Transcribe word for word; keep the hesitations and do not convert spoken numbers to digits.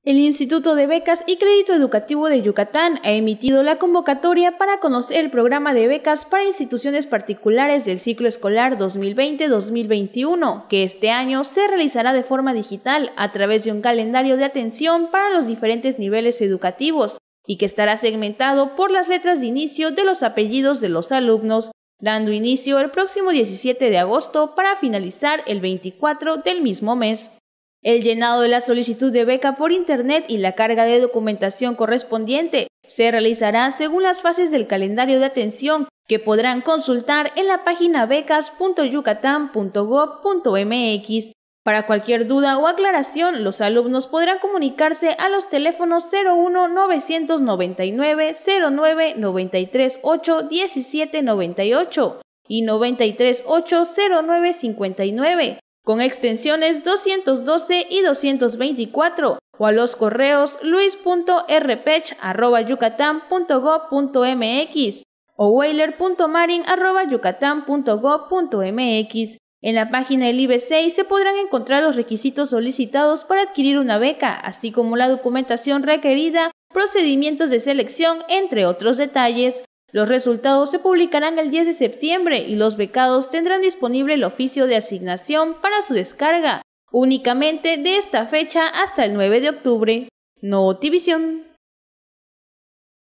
El Instituto de Becas y Crédito Educativo de Yucatán ha emitido la convocatoria para conocer el programa de becas para instituciones particulares del ciclo escolar dos mil veinte dos mil veintiuno, que este año se realizará de forma digital a través de un calendario de atención para los diferentes niveles educativos y que estará segmentado por las letras de inicio de los apellidos de los alumnos, dando inicio el próximo diecisiete de agosto para finalizar el veinticuatro del mismo mes. El llenado de la solicitud de beca por Internet y la carga de documentación correspondiente se realizará según las fases del calendario de atención que podrán consultar en la página becas punto yucatán punto gob punto mx. Para cualquier duda o aclaración, los alumnos podrán comunicarse a los teléfonos cero uno novecientos noventa y nueve cero nueve noventa y tres ocho diecisiete noventa y ocho y noventa y tres ocho cero nueve cincuenta y nueve. Con extensiones doscientos doce y doscientos veinticuatro, o a los correos luis punto r pech arroba yucatán punto gob punto mx o weiler punto marin arroba yucatán punto gob punto mx. En la página del I B C I se podrán encontrar los requisitos solicitados para adquirir una beca, así como la documentación requerida, procedimientos de selección, entre otros detalles. Los resultados se publicarán el diez de septiembre y los becados tendrán disponible el oficio de asignación para su descarga, únicamente de esta fecha hasta el nueve de octubre. Notivisión.